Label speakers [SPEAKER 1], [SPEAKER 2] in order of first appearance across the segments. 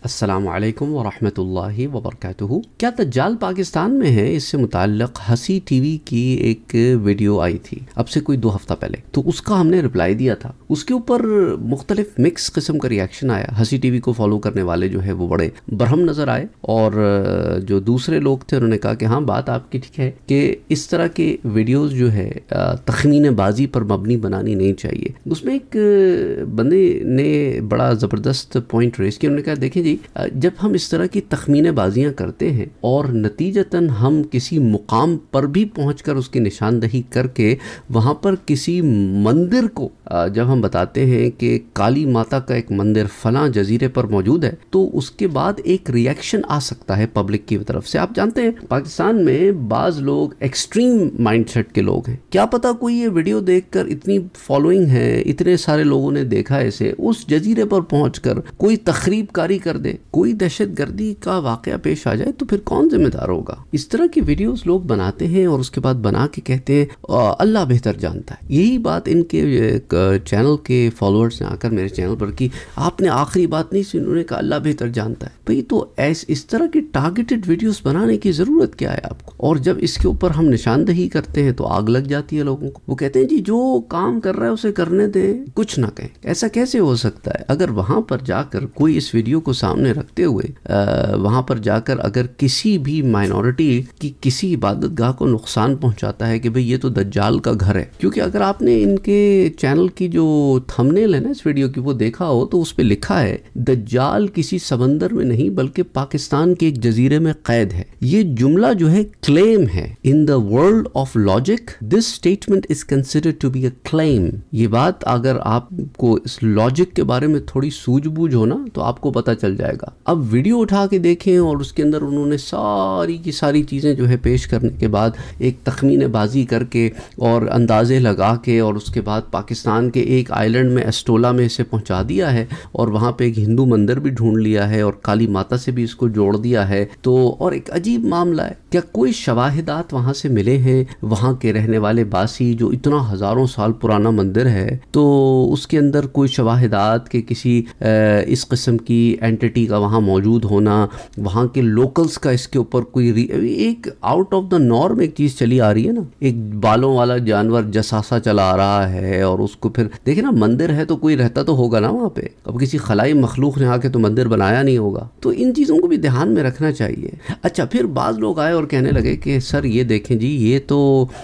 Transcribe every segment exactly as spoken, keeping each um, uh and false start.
[SPEAKER 1] السلام علیکم ورحمۃ اللہ وبرکاتہ۔ کیا دجال پاکستان میں ہے؟ اس سے متعلق ہسی ٹی وی کی ایک ویڈیو آئی تھی اب سے کوئی دو ہفتہ پہلے، تو اس کا ہم نے رپلائی دیا تھا۔ اس کے اوپر مختلف مکس قسم کا ریاکشن آیا۔ ہسی ٹی وی کو فالو کرنے والے جو ہے وہ بڑے برہم نظر آئے، اور جو دوسرے لوگ تھے انہوں نے کہا کہ ہاں بات آپ کی ٹھیک ہے کہ اس طرح کے ویڈیوز جو ہے تخمین بازی پر مبنی بنانی نہیں چاہیے۔ اس میں ایک بندے نے بڑا زبردست پوائنٹ ریز کیا۔ انہوں نے کہا دیکھیں جی، جب ہم اس طرح کی تخمین بازیاں کرتے ہیں اور نتیجتاً ہم کسی مقام پر بھی پہنچ کر اس کی نشاندہی کر کے وہاں پر کسی مندر کو جب ہم بتاتے ہیں کہ کالی ماتا کا ایک مندر فلاں جزیرے پر موجود ہے، تو اس کے بعد ایک ریاکشن آ سکتا ہے پبلک کی طرف سے۔ آپ جانتے ہیں پاکستان میں بعض لوگ ایکسٹریم مائنڈ سیٹ کے لوگ ہیں، کیا پتا کوئی یہ ویڈیو دیکھ کر اتنی فالوئنگ ہے، اتنے سارے لوگوں نے دیکھا اسے، اس جزیرے پر پہنچ کر کوئی تخریب کاری کر دے، کوئی دہشت گردی کا واقعہ پیش آ جائے، تو پھر کون ذمہ دار ہوگا؟ اس طرح کی ویڈیوز لوگ بناتے ہیں اور اس کے بعد بنا کے کہتے ہیں اللہ بہتر جانتا ہے۔ یہی بات ان کے چینل کے فالوورز نے آ کر میرے چینل پر کی، آپ نے آخری بات نہیں سنی، انہوں نے کہا اللہ بہتر جانتا ہے۔ بھئی تو ایس اس طرح کی ٹارگیٹڈ ویڈیوز بنانے کی ضرورت کیا ہے آپ کو؟ اور جب اس کے اوپر ہم نشاندہی کرتے ہیں تو آگ لگ جاتی ہے لوگوں کو۔ وہ کہتے ہیں جی جو کام کر رہا ہے اسے کرنے دیں، کچھ نہ کہیں۔ ایسا کیسے ہو سکتا ہے؟ اگر وہاں پر جا کر کوئی اس ویڈیو کو سامنے رکھتے ہوئے وہاں پر جا کر اگر کسی بھی مائنورٹی کی کسی عبادت گاہ کو نقصان پہنچاتا ہے کہ بھئی یہ تو دجال کا گھر ہے، کیونکہ اگر آپ نے ان کے چینل کی جو تھمبنیل ہے نا اس ویڈیو کی وہ دیکھا ہو تو اس پہ لکھا ہے دجال کسی سمندر میں نہیں بلکہ پاکستان کے ایک جزیرے میں قید ہے۔ یہ جملہ جو ہے کلیم ہے۔ In the world of logic this statement is considered to be a claim. یہ بات اگر آپ کو اس لاجک کے بارے میں تھوڑی سوجھ بوجھ ہو نا تو آپ کو پتہ چل جائے گا۔ اب ویڈیو اٹھا کے دیکھیں اور اس کے اندر انہوں نے ساری کی ساری چیزیں جو ہے پیش کرنے کے بعد ایک تخمین بازی کر کے اور اندازے لگا کے اور اس کے بعد پاکستان کے ایک آئیلینڈ میں اسٹولا میں اسے پہنچا دیا ہے اور وہاں پہ ایک ہندو مندر بھی ڈھونڈ لیا ہے اور کالی ماتا سے بھی اس کو جوڑ دیا ہے۔ تو اور ایک عجیب معاملہ ہے، کیا کوئی شواہدات وہاں سے ملے ہیں؟ وہاں کے رہنے والے باسی جو اتنا ہزاروں سال پرانا مندر ہے تو اس کے اندر کوئی شواہدات کے کسی اس قسم کی اینٹی کا وہاں موجود ہونا، وہاں کے لوکلز کا اس کے اوپر کوئی ایک آؤٹ آف دا نارم ایک چیز چلی آ رہی ہے نا، ایک بالوں والا جانور جساسا چلا آ رہا ہے اور اس کو پھر دیکھیں نا مندر ہے تو کوئی رہتا تو ہوگا نا وہاں پہ، اب کسی خلائی مخلوق نے آ کے تو مندر بنایا نہیں ہوگا۔ تو ان چیزوں کو بھی دھیان میں رکھنا چاہیے۔ اچھا پھر بعض لوگ آئے اور کہنے لگے کہ سر یہ دیکھیں جی یہ تو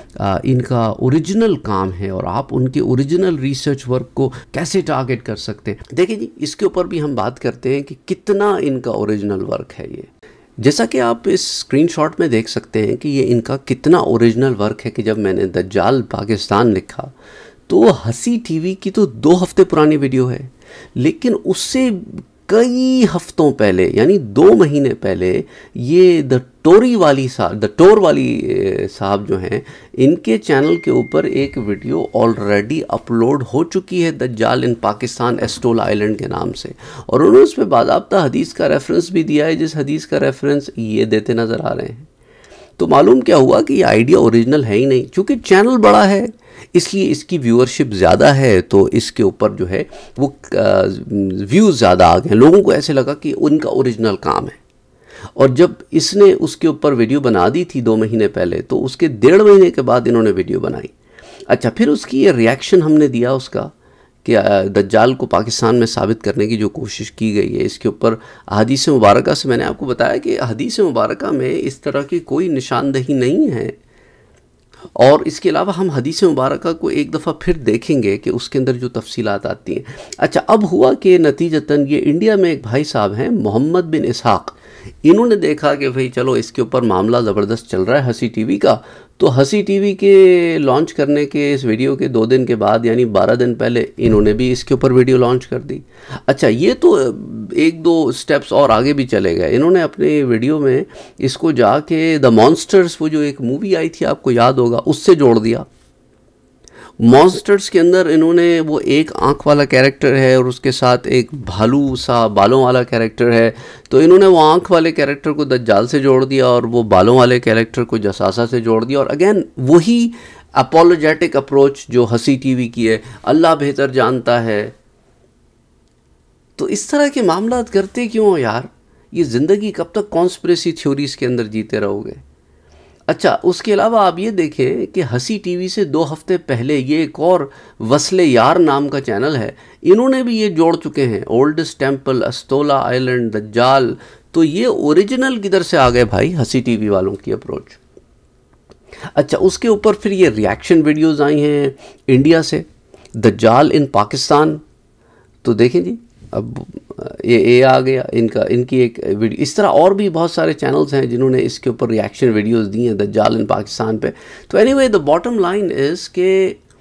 [SPEAKER 1] ان کا اوریجنل کام ہے اور آپ ان کے اوریجنل ریسرچ ورک کو کیسے ٹارگٹ کر سکتے ہیں؟ دیکھیں جی اس کے اوپر بھی ہم بات کرتے ہیں کہ کتنا ان کا اوریجنل ورک ہے۔ یہ جیسا کہ آپ اس اسکرین شاٹ میں دیکھ سکتے ہیں کہ یہ ان کا کتنا اوریجنل ورک ہے کہ جب میں نے دجال پاکستان لکھا تو ہسی ٹی وی کی تو دو ہفتے پرانی ویڈیو ہے، لیکن اس سے کئی ہفتوں پہلے یعنی دو مہینے پہلے یہ دا ٹوری والی صاحب دا ٹور والی صاحب جو ہیں ان کے چینل کے اوپر ایک ویڈیو آلریڈی اپلوڈ ہو چکی ہے دجال ان پاکستان اسٹول آئیلینڈ کے نام سے، اور انہوں نے اس پہ باضابطہ حدیث کا ریفرنس بھی دیا ہے، جس حدیث کا ریفرنس یہ دیتے نظر آ رہے ہیں۔ تو معلوم کیا ہوا کہ یہ آئیڈیا اوریجنل ہے ہی نہیں، چونکہ چینل بڑا ہے اس لیے اس کی ویورشپ زیادہ ہے، تو اس کے اوپر جو ہے وہ ویوز زیادہ آ گئے ہیں، لوگوں کو ایسے لگا کہ ان کا اوریجنل کام ہے۔ اور جب اس نے اس کے اوپر ویڈیو بنا دی تھی دو مہینے پہلے تو اس کے ڈیڑھ مہینے کے بعد انہوں نے ویڈیو بنائی۔ اچھا پھر اس کی یہ ریاکشن ہم نے دیا اس کا کہ دجال کو پاکستان میں ثابت کرنے کی جو کوشش کی گئی ہے، اس کے اوپر احادیث مبارکہ سے میں نے آپ کو بتایا کہ احادیث مبارکہ میں اس طرح کی کوئی نشاندہی نہیں ہے، اور اس کے علاوہ ہم حدیث مبارکہ کو ایک دفعہ پھر دیکھیں گے کہ اس کے اندر جو تفصیلات آتی ہیں۔ اچھا اب ہوا کہ نتیجتاً یہ انڈیا میں ایک بھائی صاحب ہیں محمد بن اسحاق، انہوں نے دیکھا کہ بھئی چلو اس کے اوپر معاملہ زبردست چل رہا ہے ہسی ٹی وی کا، تو ہسی ٹی وی کے لانچ کرنے کے اس ویڈیو کے دو دن کے بعد یعنی بارہ دن پہلے انہوں نے بھی اس کے اوپر ویڈیو لانچ کر دی۔ اچھا یہ تو ایک دو سٹیپس اور آگے بھی چلے گئے، انہوں نے اپنے ویڈیو میں اس کو جا کے دا مانسٹرز، وہ جو ایک مووی آئی تھی آپ کو یاد ہوگا، اس سے جوڑ دیا۔ مانسٹرز کے اندر انہوں نے وہ ایک آنکھ والا کیریکٹر ہے اور اس کے ساتھ ایک بھالو سا بالوں والا کیریکٹر ہے، تو انہوں نے وہ آنکھ والے کیریکٹر کو دجال سے جوڑ دیا اور وہ بالوں والے کیریکٹر کو جساسا سے جوڑ دیا، اور اگین وہی اپولوجیٹک اپروچ جو ہسی ٹی وی کی ہے، اللہ بہتر جانتا ہے، تو اس طرح کے معاملات کرتے کیوں ہو یار؟ یہ زندگی کب تک کانسپریسی تھیوریز کے اندر جیتے رہو گے؟ اچھا اس کے علاوہ آپ یہ دیکھیں کہ ہنسی ٹی وی سے دو ہفتے پہلے یہ ایک اور وصل یار نام کا چینل ہے، انہوں نے بھی یہ جوڑ چکے ہیں، اولڈسٹ ٹیمپل، استولا آئیلینڈ، دجال. تو یہ اوریجنل کدھر سے آ گئے بھائی ہنسی ٹی وی والوں کی اپروچ. اچھا اس کے اوپر پھر یہ ریاکشن ویڈیوز آئی ہیں انڈیا سے، دجال ان پاکستان. تو دیکھیں جی اب یہ اے آ گیا ان کا، ان کی ایک ویڈیو. اس طرح اور بھی بہت سارے چینلز ہیں جنہوں نے اس کے اوپر ریاکشن ویڈیوز دی ہیں دجال ان پاکستان پہ. تو anyway the bottom line is کہ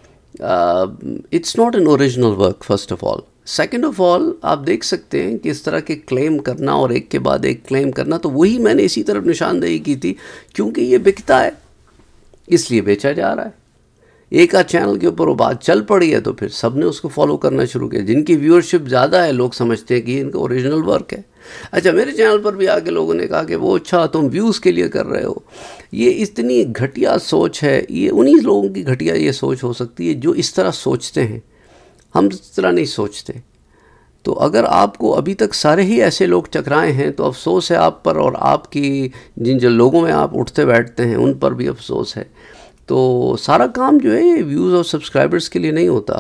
[SPEAKER 1] it's not an original work first of all. Second of all آپ دیکھ سکتے ہیں کہ اس طرح کے کلیم کرنا اور ایک کے بعد ایک کلیم کرنا، تو وہی میں نے اسی طرف نشاندہی کی تھی، کیونکہ یہ بکتا ہے اس لیے بیچا جا رہا ہے. ایک آدھ چینل کے اوپر وہ بات چل پڑی ہے تو پھر سب نے اس کو فالو کرنا شروع کیا. جن کی ویورشپ زیادہ ہے لوگ سمجھتے ہیں کہ یہ ان کا اوریجنل ورک ہے. اچھا میرے چینل پر بھی آ کے لوگوں نے کہا کہ وہ اچھا تم ویوز کے لیے کر رہے ہو. یہ اتنی گھٹیا سوچ ہے، یہ انہی لوگوں کی گھٹیا یہ سوچ ہو سکتی ہے جو اس طرح سوچتے ہیں، ہم اس طرح نہیں سوچتے. تو اگر آپ کو ابھی تک سارے ہی ایسے لوگ چکرائے ہیں تو افسوس ہے آپ پر، اور آپ کی جن جو لوگوں میں آپ اٹھتے بیٹھتے ہیں ان پر بھی افسوس ہے. تو سارا کام جو ہے یہ ویوز اور سبسکرائبرز کے لیے نہیں ہوتا،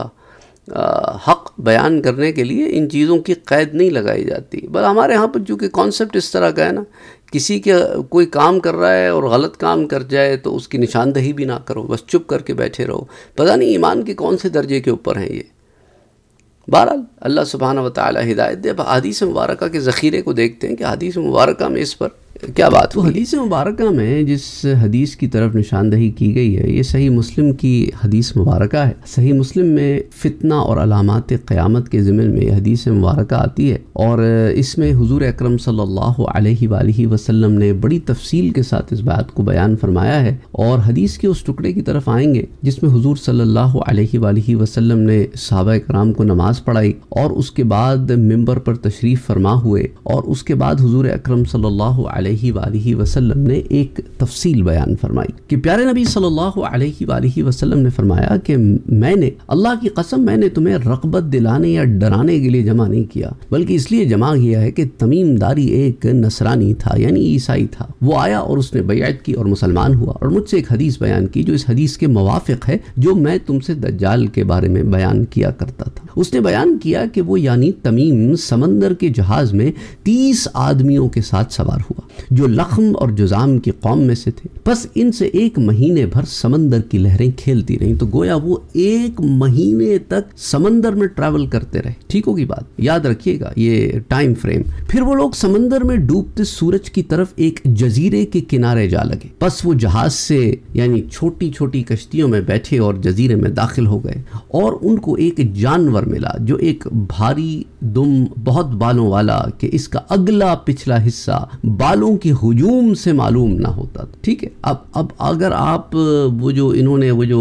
[SPEAKER 1] حق بیان کرنے کے لیے ان چیزوں کی قید نہیں لگائی جاتی. بس ہمارے ہاں پر چونکہ کانسیپٹ اس طرح کا ہے نا، کسی کے کوئی کام کر رہا ہے اور غلط کام کر جائے تو اس کی نشاندہی بھی نہ کرو، بس چپ کر کے بیٹھے رہو. پتہ نہیں ایمان کے کون سے درجے کے اوپر ہیں یہ. بہرحال اللہ سبحانہ و تعالی ہدایت دے. اب حدیث مبارکہ کے ذخیرے کو دیکھتے ہیں کہ حدیث مبارکہ میں اس پر کیا بات ہوئی. حدیث مبارکہ میں جس حدیث کی طرف نشاندہی کی گئی ہے یہ صحیح مسلم کی حدیث مبارکہ ہے. صحیح مسلم میں فتنہ اور علامات قیامت کے ضمن میں یہ حدیث مبارکہ آتی ہے، اور اس میں حضور اکرم صلی اللہ علیہ وآلہ وسلم نے بڑی تفصیل کے ساتھ اس بات کو بیان فرمایا ہے. اور حدیث کے اس ٹکڑے کی طرف آئیں گے جس میں حضور صلی اللہ علیہ وآلہ وسلم نے صحابہ کرام کو نماز پڑھائی اور اس کے بعد ممبر پر تشریف فرما ہوئے، اور اس کے بعد حضور اکرم صلی اللہ علیہ وآلہ وسلم نے ایک تفصیل بیان فرمائی کہ پیارے نبی صلی اللہ علیہ وآلہ وسلم نے فرمایا کہ میں نے اللہ کی قسم میں نے تمہیں رغبت دلانے یا ڈرانے کے لیے جمع نہیں کیا، بلکہ اس لیے جمع کیا ہے کہ تمیم داری ایک نصرانی تھا یعنی عیسائی تھا. وہ آیا اور اس نے بیعت کی اور مسلمان ہوا اور مجھ سے ایک حدیث بیان کی جو اس حدیث کے موافق ہے جو میں تم سے دجال کے بارے میں بیان کیا کرتا تھا. اس نے بیان کیا کہ وہ یعنی تمیم سمندر کے جہاز میں تیس آدمیوں کے ساتھ سوار ہوا جو لخم اور جزام کی قوم میں سے تھے. بس ان سے ایک مہینے بھر سمندر کی لہریں کھیلتی رہیں. تو گویا وہ ایک مہینے تک سمندر میں ٹریول کرتے رہے. ٹھیک ہوگی بات، یاد رکھیے گا یہ ٹائم فریم. پھر وہ لوگ سمندر میں ڈوبتے سورج کی طرف ایک جزیرے کے کنارے جا لگے. بس وہ جہاز سے یعنی چھوٹی چھوٹی کشتیوں میں بیٹھے اور جزیرے میں داخل ہو گئے، اور ان کو ایک جانور ملا جو ایک بھاری دم بہت بالوں والا کہ اس کا اگلا پچھلا حصہ بالوں کے ہجوم سے معلوم نہ ہوتا. ٹھیک ہے، اب اب اگر آپ وہ جو انہوں نے وہ جو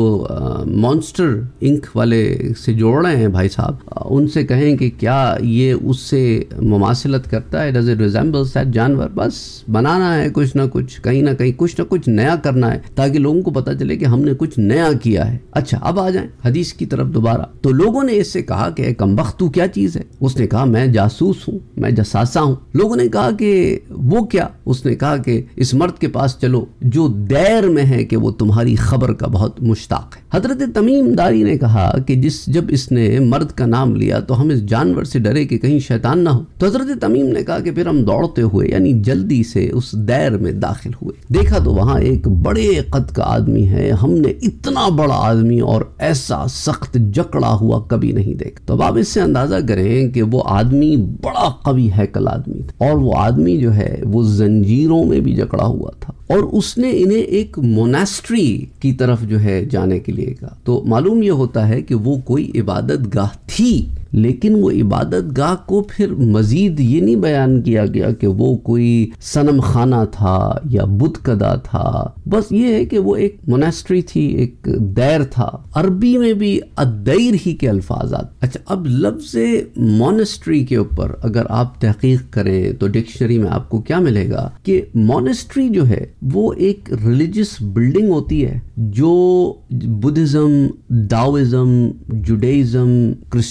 [SPEAKER 1] مانسٹر انک والے سے جوڑ رہے ہیں بھائی صاحب، ان سے کہیں کہ کیا یہ اس سے مماثلت کرتا ہے، ڈز اٹ ریزمبلز دیٹ جانور. بس بنانا ہے کچھ نہ کچھ، کہیں نہ کہیں کچھ نہ کچھ نیا کرنا ہے تاکہ لوگوں کو پتہ چلے کہ ہم نے کچھ نیا کیا ہے. اچھا اب آ جائیں حدیث کی طرف دوبارہ. تو لوگوں نے اس سے کہا کہ کمبخت تو کیا چیز ہے؟ اس نے کہا میں جاسوس ہوں، میں جساسا ہوں. لوگوں نے کہا کہ وہ کیا؟ اس نے کہا کہ اس مرد کے پاس چلو جو دیر میں ہے کہ وہ تمہاری خبر کا بہت مشتاق ہے. حضرت تمیم داری نے کہا کہ جس جب اس نے مرد کا نام لیا تو ہم اس جانور سے ڈرے کہ کہیں شیطان نہ ہو. تو حضرت تمیم نے کہا کہ پھر ہم دوڑتے ہوئے یعنی جلدی سے اس دیر میں داخل ہوئے. دیکھا تو وہاں ایک بڑے قد کا آدمی ہے. ہم نے اتنا بڑا آدمی اور ایسا سخت جکڑا ہوا کبھی نہیں دیکھا. تو اب آپ اس سے اندازہ کریں کہ وہ آدمی بڑا قوی ہیکل آدمی تھا، اور وہ آدمی جو ہے وہ زنجیروں میں بھی جکڑا ہوا تھا، اور اس نے انہیں ایک موناسٹری کی طرف جو ہے جانے کے لیے کہا. تو معلوم یہ ہوتا ہے کہ وہ کوئی عبادت گاہ تھی، لیکن وہ عبادت گاہ کو پھر مزید یہ نہیں بیان کیا گیا کہ وہ کوئی صنم خانہ تھا یا بت کدا تھا. بس یہ ہے کہ وہ ایک موناسٹری تھی، ایک دیر تھا. عربی میں بھی الدیر ہی کے الفاظ آتے. اچھا اب لفظ موناسٹری کے اوپر اگر آپ تحقیق کریں تو ڈکشنری میں آپ کو کیا ملے گا کہ موناسٹری جو ہے وہ ایک ریلیجس بلڈنگ ہوتی ہے جو Buddhism, Taoism, Judaism, Christianity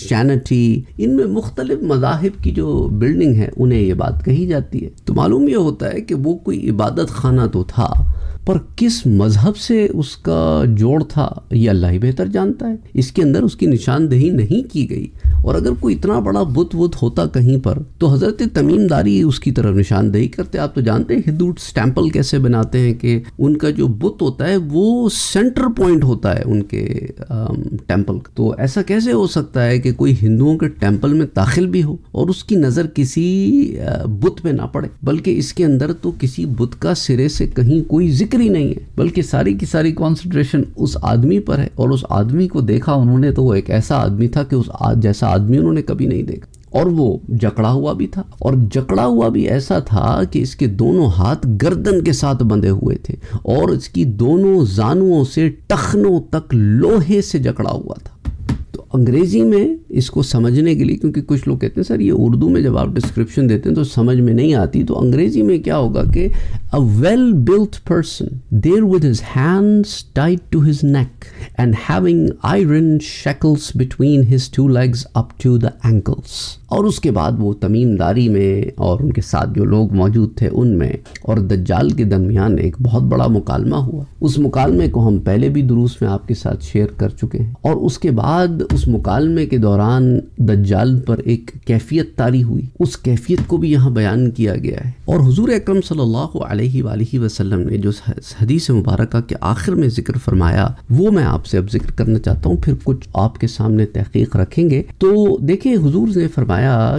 [SPEAKER 1] Karachi, ان میں مختلف مذاہب کی جو بلڈنگ ہے انہیں یہ بات کہی جاتی ہے. تو معلوم یہ ہوتا ہے کہ وہ کوئی عبادت خانہ تو تھا، پر کس مذہب سے اس کا جوڑ تھا یہ اللہ ہی بہتر جانتا ہے. اس کے اندر اس کی نشاندہی نہیں کی گئی. اور اگر کوئی اتنا بڑا بت وت ہوتا کہیں پر تو حضرت تمیم داری اس کی طرف نشاندہی کرتے. آپ تو جانتے ہیں ہندو ٹیمپل کیسے بناتے ہیں کہ ان کا جو بت ہوتا ہے وہ سینٹر پوائنٹ ہوتا ہے ان کے ٹیمپل. تو ایسا کیسے ہو سکتا ہے کہ کوئی ہندوؤں کے ٹیمپل میں داخل بھی ہو اور اس کی نظر کسی بت پہ نہ پڑے، بلکہ اس کے اندر تو کسی بت کا سرے سے کہیں کوئی ذکر ہی نہیں ہے، بلکہ ساری کی ساری کانسنٹریشن اس آدمی پر ہے. اور اس آدمی کو دیکھا انہوں نے تو وہ ایک ایسا آدمی تھا کہ اس جیسا آدمی انہوں نے کبھی نہیں دیکھا. اور وہ جکڑا ہوا بھی تھا، اور جکڑا ہوا بھی ایسا تھا کہ اس کے دونوں ہاتھ گردن کے ساتھ بندھے ہوئے تھے اور اس کی دونوں زانوؤں سے ٹخنوں تک لوہے سے جکڑا ہوا تھا. تو انگریزی میں اس کو سمجھنے کے لیے، کیونکہ کچھ لوگ کہتے ہیں سر یہ اردو میں جب آپ ڈسکرپشن دیتے ہیں تو سمجھ میں نہیں آتی، تو انگریزی میں کیا ہوگا کہ a well built person there with his hands tied to his neck and having iron shackles between his two legs up to the ankles. اور اس کے بعد وہ تمیم داری میں اور ان کے ساتھ جو لوگ موجود تھے ان میں اور دجال کے درمیان ایک بہت بڑا مکالمہ ہوا. اس مکالمے کو ہم پہلے بھی دروس میں آپ کے ساتھ شیئر کر چکے ہیں. اور اس کے بعد اس مکالمے کے دوران دجال پر ایک کیفیت طاری ہوئی، اس کیفیت کو بھی یہاں بیان کیا گیا ہے. اور حضور اکرم صلی اللہ علیہ وآلہ وسلم نے جو حدیث مبارکہ کے آخر میں ذکر فرمایا وہ میں آپ سے اب ذکر کرنا چاہتا ہوں، پھر کچھ آپ کے سامنے تحقیق رکھیں گے. تو دیکھیں حضور نے فرمایا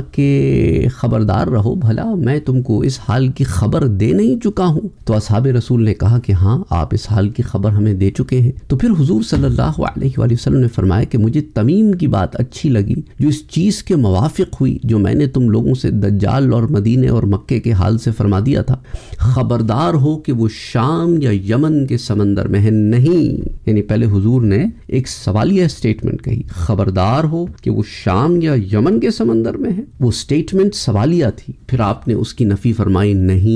[SPEAKER 1] کہ خبردار رہو، بھلا میں تم کو اس حال کی خبر دے نہیں چکا ہوں؟ تو اصحاب رسول نے کہا کہ ہاں آپ اس حال کی خبر ہمیں دے چکے ہیں. تو پھر حضور صلی اللہ علیہ وآلہ وسلم نے فرمایا کہ مجھے تمیم کی بات اچھی لگی جو اس چیز کے موافق ہوئی جو میں نے تم لوگوں سے دجال اور مدینے اور مکے کے حال سے فرما دیا تھا. خبردار ہو کہ وہ شام یا یمن کے سمندر میں ہے نہیں. یعنی پہلے حضور نے ایک سوالیہ سٹیٹمنٹ کہی، خبردار ہو کہ وہ شام یا یمن کے سمندر میں ہے. وہ سٹیٹمنٹ سوالیہ تھی. پھر آپ نے اس کی نفی فرمائی،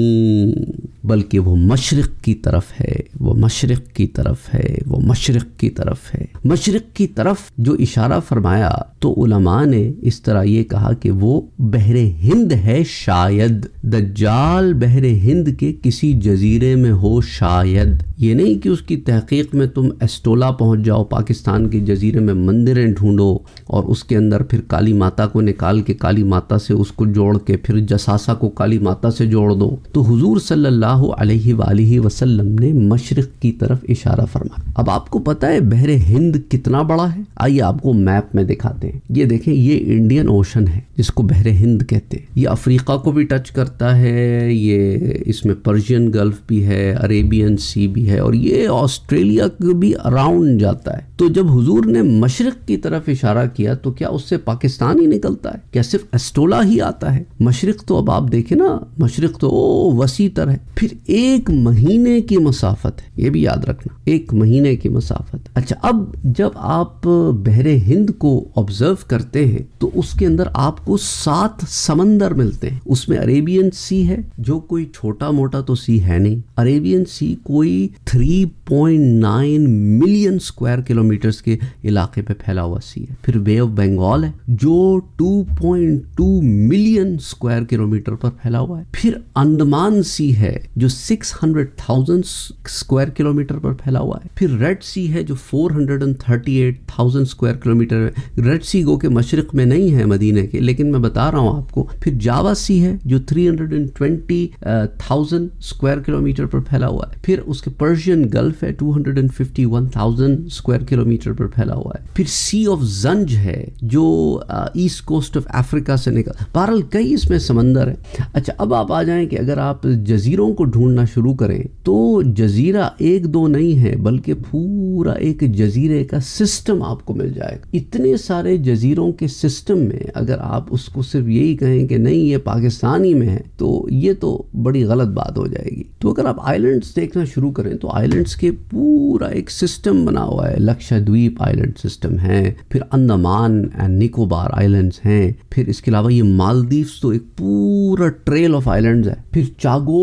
[SPEAKER 1] نہیں بلکہ وہ مشرق کی طرف ہے، وہ مشرق کی طرف ہے، وہ مشرق کی طرف ہے. مشرق کی طرف جو اشارہ فرمایا تو علماء نے اس طرح یہ کہا کہ وہ بحر ہند ہے شاید. دجال بحر ہند کے کسی جزیرے میں ہو شاید. یہ نہیں کہ اس کی تحقیق میں تم ایسٹولا پہنچ جاؤ، پاکستان کے جزیرے میں مندریں ڈھونڈو اور اس کے اندر پھر کالی ماتا کو نکال کے کالی ماتا سے اس کو جوڑ کے پھر جساسا کو کالی ماتا سے جوڑ دو. تو حضور صلی اللہ علیہ وآلہ وسلم نے مشرق کی طرف اشارہ فرمایا. اب آپ کو پتہ ہے بحر ہند کتنا بڑا ہے؟ آئیے آپ کو میپ میں دکھاتے ہیں. یہ دیکھیں یہ انڈین اوشن ہے جس کو بحر ہند کہتے ہیں. یہ افریقہ کو بھی ٹچ کرتا ہے، یہ اس میں پرشین گلف بھی ہے، عربین سی بھی ہے، اور یہ آسٹریلیا کو بھی اراؤنڈ جاتا ہے. تو جب حضور نے مشرق کی طرف اشارہ کیا تو کیا اس سے پاکستان ہی نکلتا ہے؟ کیا صرف اسٹولا ہی آتا ہے؟ مشرق تو اب آپ دیکھیں نا، مشرق تو او وسیع تر ہے. پھر ایک مہینے کی مسافت ہے، یہ بھی یاد رکھنا، ایک مہینے کی مسافت. اچھا اب جب آپ بحر ہند کو آبزرو کرتے ہیں تو اس کے اندر آپ کو سات سمندر ملتے ہیں. اس میں عربین سی ہے جو کوئی چھوٹا موٹا تو سی ہے نہیں. عربین سی کوئی three point nine million square kilometres کے علاقے پہ پھیلا ہوا سی ہے. پھر بے آف بنگال ہے جو two point two million square kilometre پر پھیلا ہوا ہے. پھر انڈمان سی ہے جو six hundred thousand square kilometre پر پھیلا ہوا ہے. پھر ریڈ سی ہے جو four hundred and thirty eight thousand square kilometre ہے. ریڈ سی گو کے مشرق میں نہیں ہے مدینے کے، لیکن میں بتا رہا ہوں آپ کو. پھر جاوا سی ہے جو three hundred and twenty thousand square kilometre پر پھیلا ہوا ہے. پھر اس کے پرشین گلف ہے two hundred and fifty one thousand square kilometre پر پھیلا ہوا ہے. پھر سی آف زنج ہے جو ایسٹ کوسٹ آف افریقہ سے نکل. بہرحال کئی اس میں سمندر ہے. اچھا اب آپ آ جائیں کہ اگر آپ جزیروں کو ڈھونڈنا شروع کریں تو جزیرہ ایک دو نہیں ہے بلکہ پورا ایک جزیرے کا سسٹم آپ کو مل جائے گا. اتنے سارے جزیروں کے سسٹم میں اگر آپ اس کو صرف یہی کہیں کہ نہیں یہ پاکستانی میں ہے تو یہ تو بڑی غلط بات ہو جائے گی. تو اگر آپ آئلینڈز دیکھنا شروع کریں تو آئلینڈز کے پورا ایک سسٹم بنا ہوا ہے. لکشادویپ آئلینڈ سسٹم ہے، پھر انڈمان اینڈ نکوبار آئلینڈز ہیں، پھر اس کے علاوہ یہ مالدیوز تو ایک پورا ٹریل آف آئلینڈز ہے. پھر چاگوس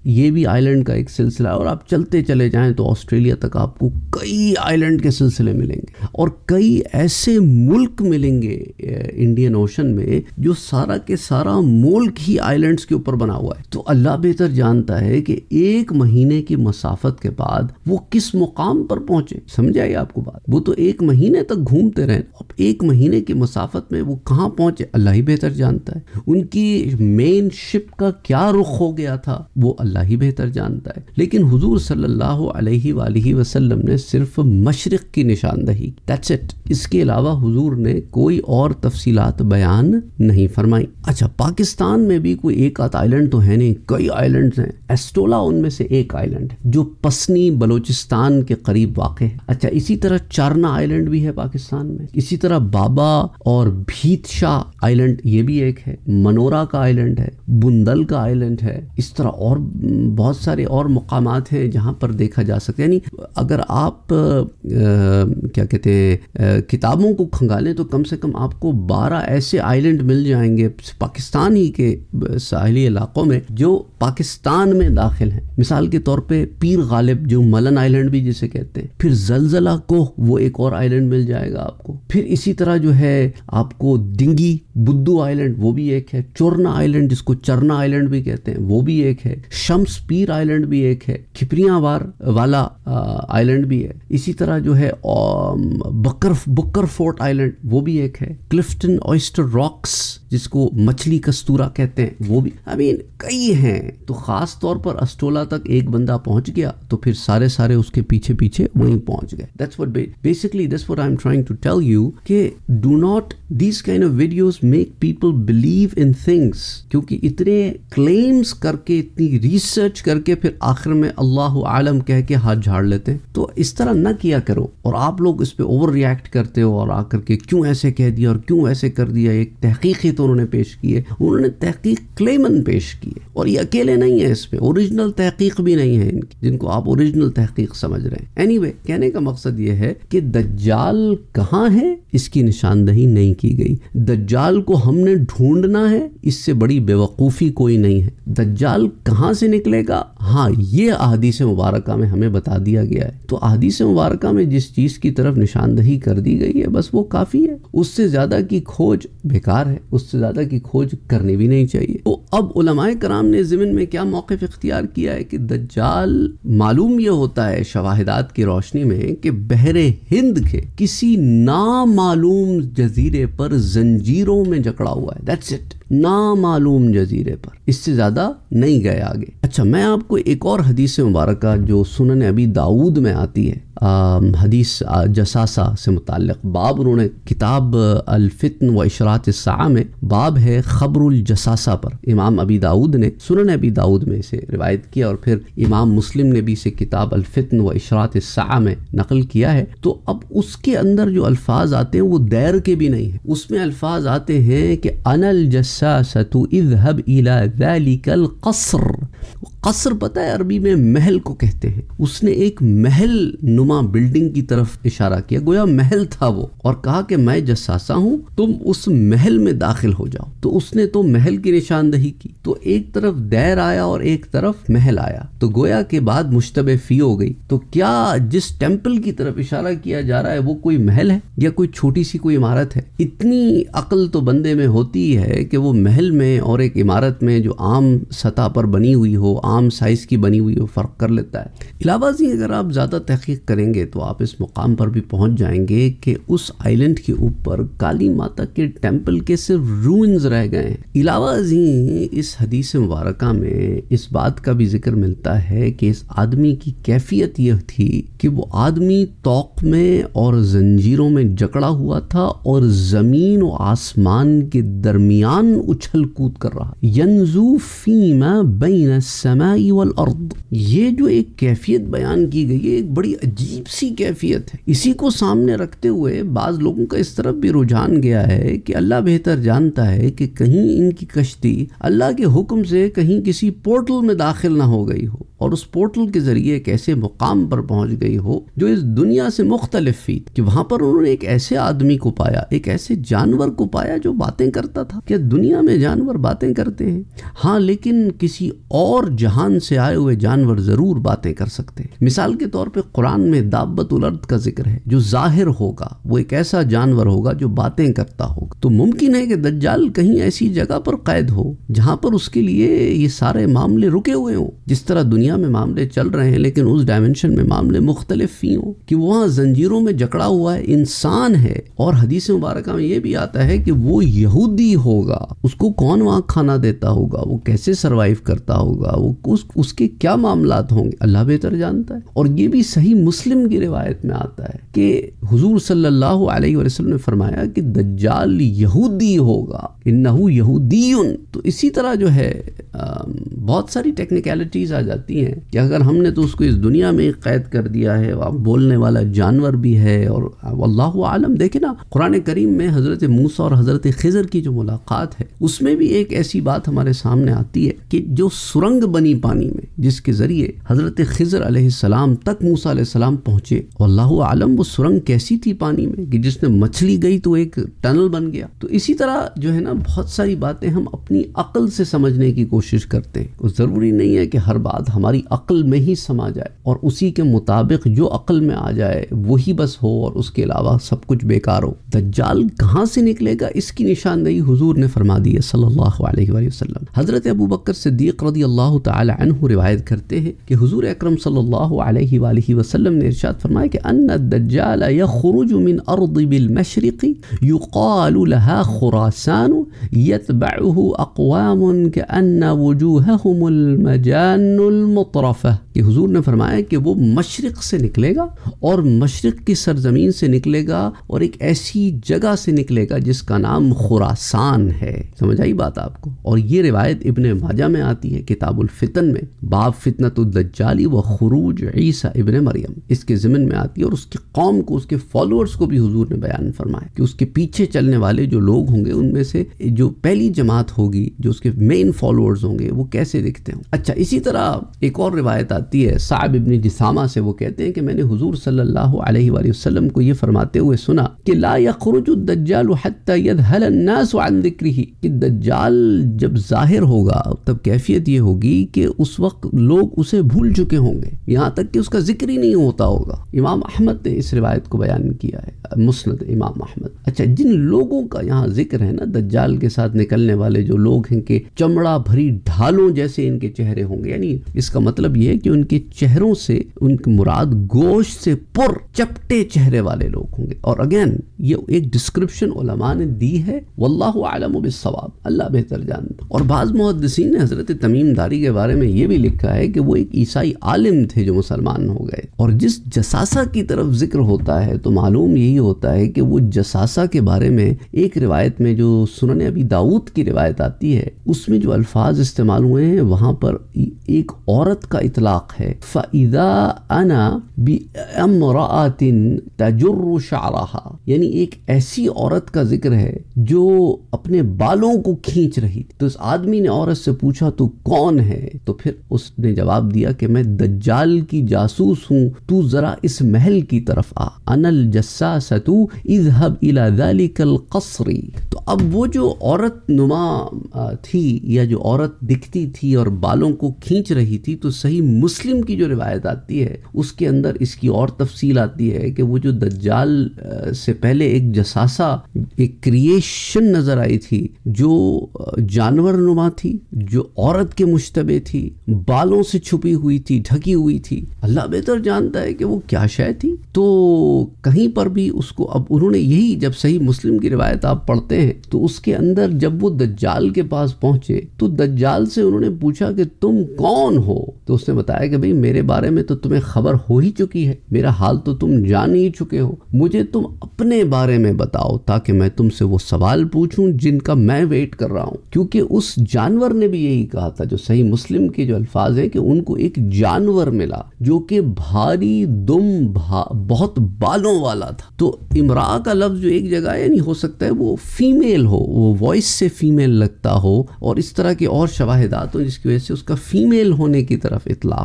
[SPEAKER 1] یہ بھی آئلینڈ کا ایک سلسلہ ہے، اور آپ چلتے چلے جائیں تو آسٹریلیا تک آپ کو کئی آئلینڈ کے سلسلے ملیں گے، اور کئی ایسے ملک ملیں گے انڈین اوشن میں جو سارا کے سارا ملک ہی آئلینڈز کے اوپر بنا ہوا ہے۔ تو اللہ بہتر جانتا ہے کہ ایک مہینے کی مسافت کے بعد وہ کس مقام پر پہنچے، سمجھ آئی آپ کو بات؟ وہ تو ایک مہینے تک گھومتے رہے، اب ایک مہینے کی مسافت میں وہ کہاں پہنچے اللہ ہی بہتر جانتا ہے۔ ان کی مین شپ کا کیا رخ ہو گیا تھا وہ اللہ ہی بہتر جانتا ہے، لیکن حضور صلی اللہ علیہ وآلہ وسلم نے صرف مشرق کی نشاندہی، دیٹس اٹ، اس کے علاوہ حضور نے کوئی اور تفصیلات بیان نہیں فرمائی۔ اچھا، پاکستان میں بھی کوئی ایک آدھ آئلینڈ تو ہے نہیں، کئی آئلینڈز ہیں۔ ایسٹولا ان میں سے ایک آئلینڈ ہے جو پسنی بلوچستان کے قریب واقع ہے۔ اچھا، اسی طرح چارنا آئلینڈ بھی ہے پاکستان میں، اسی طرح بابا اور بھیت شاہ آئلینڈ یہ بھی ایک ہے، منورا کا آئلینڈ ہے، بندل کا آئلینڈ ہے، اس طرح اور بہت سارے اور مقامات ہیں جہاں پر دیکھا جا سکتا ہے۔ یعنی اگر آپ کیا کہتے ہیں کتابوں کو کھنگالیں تو کم سے کم آپ کو بارہ ایسے آئلینڈ مل جائیں گے پاکستان ہی کے ساحلی علاقوں میں جو پاکستان میں داخل ہیں۔ مثال کے طور پہ پیر غالب جو ملن آئلینڈ بھی جسے کہتے ہیں، پھر زلزلہ کوہ وہ ایک اور آئلینڈ مل جائے گا آپ کو، پھر اسی طرح جو ہے آپ کو ڈنگی بدو آئلینڈ وہ بھی ایک ہے، چورنا آئلینڈ جس کو چرنا آئلینڈ بھی کہتے ہیں وہ بھی ایک ہے، شمس پیر آئلینڈ بھی ایک ہے، کھپریاں وار والا آئلینڈ بھی ہے، اسی طرح جو ہے بکر بکر فورٹ آئلینڈ وہ بھی ایک ہے، کلفٹن اوئسٹر راکس جس کو مچھلی کستورا کہتے ہیں وہ بھی، آئی مین کئی ہیں۔ تو خاص طور پر اسٹولا تک ایک بندہ پہنچ گیا تو پھر سارے سارے اس کے پیچھے پیچھے وہیں پہنچ گئے۔ That's what basically that's what I'm trying to tell you کہ do not these kind of videos make people believe in things، کیونکہ اتنے claims کر کے اتنی ریسرچ کر کے پھر آخر میں اللہ عالم کہہ کے ہاتھ جھاڑ لیتے ہیں، تو اس طرح نہ کیا کرو۔ اور آپ لوگ اس پہ اوور ریئیکٹ کرتے ہو اور آ کر کے کیوں ایسے کہہ دیا اور کیوں ایسے کر دیا۔ ایک تحقیق ہی تو انہوں نے پیش کی ہے، انہوں نے تحقیق کلیمن پیش کی ہے، اور یہ اکیلے نہیں ہیں اس میں، اوریجنل تحقیق بھی نہیں ہے ان کی جن کو آپ اوریجنل تحقیق سمجھ رہے ہیں۔ اینی وے کہنے کا مقصد یہ ہے کہ دجال کہاں ہے اس کی نشاندہی نہیں کی گئی۔ دجال کو ہم نے ڈھونڈنا ہے، اس سے بڑی بیوقوفی کوئی نہیں ہے۔ دجال کہاں سے نکلے گا، ہاں یہ احادیث مبارکہ میں ہمیں بتا دیا گیا ہے۔ تو احادیث مبارکہ میں جس چیز کی طرف نشاندہی کر دی گئی ہے بس وہ کافی ہے، اس سے زیادہ کی کھوج بیکار ہے، اس سے زیادہ کی کھوج کرنی بھی نہیں چاہیے۔ تو اب علماء کرام نے ضمن میں کیا موقف اختیار کیا ہے کہ دجال معلوم یہ ہوتا ہے شواہدات کی روشنی میں کہ بحر ہند کے کسی نامعلوم جزیرے پر زنجیروں میں جکڑا ہوا ہے، دیٹس اٹ، نامعلوم جزیرے پر، اس سے زیادہ نہیں گئے آگے۔ اچھا، میں آپ کو ایک اور حدیث مبارکہ جو سنن ابی داؤد میں آتی ہے، حدیث جساسہ سے متعلق باب، انہوں نے کتاب الفتن و اشراط الساعہ میں باب ہے خبر الجساسہ پر، امام ابی داؤد نے سنن ابی داؤد میں اسے روایت کیا، اور پھر امام مسلم نے بھی اسے کتاب الفتن و اشراط الساعہ میں نقل کیا ہے۔ تو اب اس کے اندر جو الفاظ آتے ہیں وہ دیر کے بھی نہیں ہیں، اس میں الفاظ آتے ہیں کہ انا الجساسۃ اذهب الى ذلك القصر۔ قصر پتہ ہے عربی میں محل کو کہتے ہیں، اس نے ایک محل نما بلڈنگ کی طرف اشارہ کیا، گویا محل تھا وہ، اور کہا کہ میں جساسہ ہوں، تم اس محل میں داخل ہو جاؤ۔ تو اس نے تو محل کی نشاندہی کی، تو ایک طرف دیر آیا اور ایک طرف محل آیا، تو گویا کے بعد مشتبہ فی ہو گئی۔ تو کیا جس ٹیمپل کی طرف اشارہ کیا جا رہا ہے وہ کوئی محل ہے یا کوئی چھوٹی سی کوئی عمارت ہے؟ اتنی عقل تو بندے میں ہوتی ہے کہ وہ محل میں اور ایک عمارت میں جو عام سطح پر بنی ہوئی ہو، عام سائز کی بنی ہوئی ہو، فرق کر لیتا ہے۔ علاوہ ازیں اگر آپ زیادہ تحقیق کریں گے تو آپ اس مقام پر بھی پہنچ جائیں گے کہ اس آئلینڈ کے اوپر کالی ماتا کے ٹیمپل کے صرف روئنز رہ گئے ہیں۔ علاوہ ازیں اس حدیث مبارکہ میں اس بات کا بھی ذکر ملتا ہے کہ اس آدمی کی کیفیت یہ تھی کہ وہ آدمی طوق میں اور زنجیروں میں جکڑا ہوا تھا اور زمین و آسمان کے درمیان اچھل کود کر رہا، ینزو فیما بین السماء والارض۔ یہ جو ایک کیفیت بیان کی گئی ہے ایک بڑی عجیب سی کیفیت ہے۔ اسی کو سامنے رکھتے ہوئے بعض لوگوں کا اس طرف بھی رجحان گیا ہے کہ اللہ بہتر جانتا ہے کہ کہیں ان کی کشتی اللہ کے حکم سے کہیں کسی پورٹل میں داخل نہ ہو گئی ہو اور اس پورٹل کے ذریعے ایک ایسے مقام پر پہنچ گئی ہو جو اس دنیا سے مختلف تھی، کہ وہاں پر انہوں نے ایک ایسے آدمی کو پایا، ایک ایسے جانور کو پایا جو باتیں کرتا تھا۔ کہ دنیا میں جانور باتیں کرتے ہیں؟ ہاں، لیکن کسی اور جہاں جہان سے آئے ہوئے جانور ضرور باتیں کر سکتے ہیں۔ مثال کے طور پہ قرآن میں دابۃ الارض کا ذکر ہے، جو ظاہر ہوگا وہ ایک ایسا جانور ہوگا جو باتیں کرتا ہوگا۔ تو ممکن ہے کہ دجال کہیں ایسی جگہ پر قید ہو جہاں پر اس کے لیے یہ سارے معاملے رکے ہوئے ہوں، جس طرح دنیا میں معاملے چل رہے ہیں لیکن اس ڈائمنشن میں معاملے مختلف ہی ہوں، کہ وہاں زنجیروں میں جکڑا ہوا ہے، انسان ہے۔ اور حدیث مبارکہ میں یہ بھی آتا ہے کہ وہ یہودی ہوگا، اس کو کون وہاں کھانا دیتا ہوگا، وہ کیسے سروائیو کرتا ہوگا، وہ اس, اس کے کیا معاملات ہوں گے، اللہ بہتر جانتا ہے۔ اور یہ بھی صحیح مسلم کی روایت میں آتا ہے کہ حضور صلی اللہ علیہ وسلم نے فرمایا کہ دجال یہودی ہوگا، انہو یہودیون۔ تو اسی طرح جو ہے بہت ساری ٹیکنیکلٹیز آ جاتی ہیں کہ اگر ہم نے تو اس کو اس دنیا میں قید کر دیا ہے، بولنے والا جانور بھی ہے، اور واللہ عالم۔ دیکھیں نا قرآن کریم میں حضرت موسیٰ اور حضرت خضر کی جو ملاقات ہے اس میں بھی ایک ایسی بات ہمارے سامنے آتی ہے کہ جو سرنگ بنی پانی میں جس کے ذریعے حضرت خضر علیہ السلام تک موسیٰ علیہ السلام پہنچے، واللہ عالم وہ سرنگ کیسی تھی پانی میں کہ جس میں مچھلی گئی تو ایک ٹنل بن گیا۔ تو اسی طرح جو ہے نا بہت ساری باتیں ہم اپنی عقل سے سمجھنے کی کوشش کرتے ہیں، اور ضروری نہیں ہے کہ ہر بات ہماری عقل میں ہی سما جائے اور اسی کے مطابق جو عقل میں آ جائے وہی بس ہو اور اس کے علاوہ سب کچھ بیکار ہو۔ دجال کہاں سے نکلے گا اس کی نشاندہی حضور نے فرما دی ہے صلی اللہ علیہ وآلہ وسلم۔ حضرت ابو بکر صدیق رضی اللہ تعالی عنہ روایت کرتے ہیں کہ حضور اکرم صلی اللہ علیہ وآلہ وسلم نے ارشاد فرمایا کہ ان الدجال یخرج من ارض بالمشرق یقال لها خراسان یتبعه اقوام کأن وجوہهم المجان المطرفہ، کہ حضور نے فرمایا کہ وہ مشرق سے نکلے گا اور مشرق کی سرزمین سے نکلے گا اور ایک ایسی جگہ سے نکلے گا جس کا نام خراسان ہے۔ سمجھ آئی بات آپ کو؟ اور یہ روایت ابن ماجہ میں آتی ہے کتاب الفتن میں، باب فتنۃ الدجال و خروج عیسیٰ ابن مریم، اس کے ضمن میں آتی ہے۔ اور اس کی قوم کو، اس کے فالوورز کو بھی حضور نے بیان فرمایا کہ اس کے پیچھے چلنے والے جو لوگ ہوں گے ان میں سے جو پہلی جماعت ہوگی، جو اس کے مین فالوورز ہوں گے، وہ کیسے دکھتے ہوں۔ اچھا، اسی طرح ایک اور روایت آتی ہے صعب ابن جثامہ سے، وہ کہتے ہیں کہ میں نے حضور صلی اللہ علیہ وآلہ وسلم کو یہ فرماتے ہوئے سنا کہ لا یخرج الدجال حتی یذہل الناس عن ذکرہ، کہ دجال جب ظاہر ہوگا تب کیفیت یہ ہوگی کہ اس وقت لوگ اسے بھول چکے ہوں گے، یہاں تک کہ اس کا ذکر ہی نہیں ہوتا ہوگا۔ امام احمد نے اس روایت کو بیان کیا ہے، مسند امام احمد۔ اچھا، جن لوگوں کا یہاں ذکر ہے نا، دجال کے ساتھ نکلنے والے جو لوگ ہیں کہ چمڑا بھری ڈھالوں جیسے ان کے چہرے ہوں گے، یعنی اس کا مطلب یہ ہے کہ ان کے چہروں سے ان کی مراد گوشت سے پر چپٹے چہرے والے لوگ ہوں گے۔ اور اگین یہ ایک ڈسکرپشن علماء نے دی ہے، واللہ اعلم بالصواب، اللہ بہتر جانتا۔ اور بعض محدثین نے حضرت تمیم داری کے بارے میں یہ بھی لکھا ہے کہ وہ ایک عیسائی عالم تھے جو مسلمان ہو گئے۔ اور جس جساسہ کی طرف ذکر ہوتا ہے تو معلوم یہی ہوتا ہے کہ وہ جساسہ کے بارے میں ایک روایت میں جو سنن ابی داؤد کی روایت آتی ہے اس میں جو الفاظ استعمال ہوئے ہیں وہاں پر ایک عورت کا اطلاق ہے، فَإِذَا أَنَا بِأَمْرَأَةٍ تَجُرُّ شَعْرَهَا، یعنی ایک ایسی عورت کا ذکر ہے جو اپنے بالوں کو کھینچ رہی تھی۔ تو اس آدمی نے عورت سے پوچھا تو کون ہے؟ تو پھر اس نے جواب دیا کہ میں دجال کی جاسوس ہوں، تو ذرا اس محل کی طرف آ، انا الجساسۃ اذهب الى ذلك القصر۔ تو اب وہ جو عورت نما تھی یا جو عورت دکھتی تھی اور بالوں کو کھینچ رہی تھی، تو صحیح مسلم کی جو روایت آتی ہے اس کے اندر اس کی اور تفصیل آتی ہے کہ وہ جو دجال سے پہلے ایک جساسہ، ایک کریشن نظر آئی تھی جو جانور نما تھی، جو عورت کے مشتبہ تھی، بالوں سے چھپی ہوئی تھی، ڈھکی ہوئی تھی، اللہ بہتر جانتا ہے کہ وہ کیا شے تھی۔ تو کہیں پر بھی اس کو اب انہوں نے یہی، جب صحیح مسلم کی روایت آپ پڑھتے ہیں تو اس کے اندر جب وہ دجال کے پاس پہنچے تو دجال سے انہوں نے پوچھا کہ تم کون ہو؟ تو اس نے بتایا کہ بھئی میرے بارے میں تو تمہیں خبر ہو ہی چکی ہے، میرا حال تو تم جان ہی چکے ہو، مجھے تم اپنے بارے میں بتاؤ تاکہ میں تم سے وہ سوال پوچھوں جن کا میں ویٹ کر رہا ہوں۔ کیونکہ اس جانور نے بھی یہی کہا تھا، جو صحیح مسلم کے جو الفاظ ہیں کہ ان کو ایک جانور ملا جو کہ بھاری دم بھا بہت بالوں والا تھا۔ تو امرا کا لفظ جو ایک جگہ یعنی ہو سکتا ہے وہ فیمیل ہو، وہ وائس سے فیمیل لگتا ہو اور اس طرح کے اور شواہدات ہوں جس کی وجہ سے اس کا فیمیل ہونے کی طرف اطلاق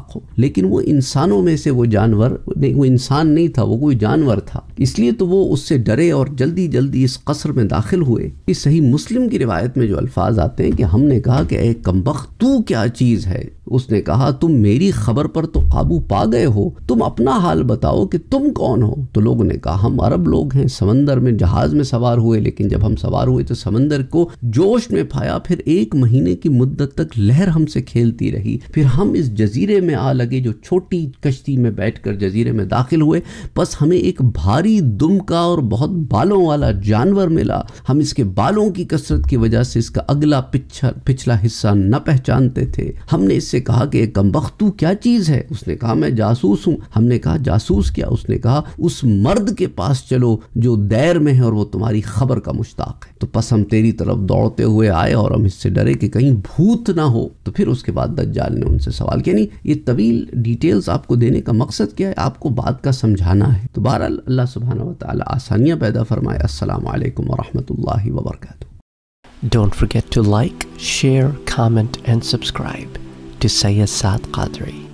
[SPEAKER 1] اتفاق ہو، لیکن وہ انسانوں میں سے وہ جانور نہیں، وہ انسان نہیں تھا، وہ کوئی جانور تھا، اس لیے تو وہ اس سے ڈرے اور جلدی جلدی اس قصر میں داخل ہوئے۔ اس صحیح مسلم کی روایت میں جو الفاظ آتے ہیں کہ ہم نے کہا کہ اے کمبخت تو کیا چیز ہے، اس نے کہا تم میری خبر پر تو قابو پا گئے ہو، تم اپنا حال بتاؤ کہ تم کون ہو؟ تو لوگوں نے کہا ہم عرب لوگ ہیں، سمندر میں جہاز میں سوار ہوئے، لیکن جب ہم سوار ہوئے تو سمندر کو جوش میں پایا، پھر ایک مہینے کی مدت تک لہر ہم سے کھیلتی رہی، پھر ہم اس جزیرے میں آ لگے جو چھوٹی کشتی میں بیٹھ کر جزیرے میں داخل ہوئے، بس ہمیں ایک بھاری دم کا اور بہت بالوں والا جانور ملا، ہم اس کے بالوں کی کثرت کی وجہ سے اس کا اگلا پچھلا حصہ نہ پہچانتے تھے۔ ہم نے اس سے کہا کہ ایک کمبخت تو کیا چیز ہے؟ اس نے کہا میں جاسوس ہوں۔ ہم نے کہا جاسوس کیا؟ اس نے کہا اس مرد کے پاس چلو جو دیر میں ہے اور وہ تمہاری خبر کا مشتاق ہے۔ تو پس ہم تیری طرف دوڑتے ہوئے آئے اور ہم اس سے ڈرے کہ کہیں بھوت نہ ہو۔ تو پھر اس کے بعد دجال نے ان سے سوال کیا، یعنی یہ طویل ڈیٹیلز آپ کو دینے کا مقصد کیا ہے؟ آپ کو بات کا سمجھانا ہے۔ تو بہرحال اللہ سبحانہ و تعالی آسانیاں پیدا فرمائے۔ السلام علیکم ورحمۃ اللہ وبرکاتہ۔
[SPEAKER 2] Don't forget to like, share, comment and subscribe to Sayyid Saad Qadri.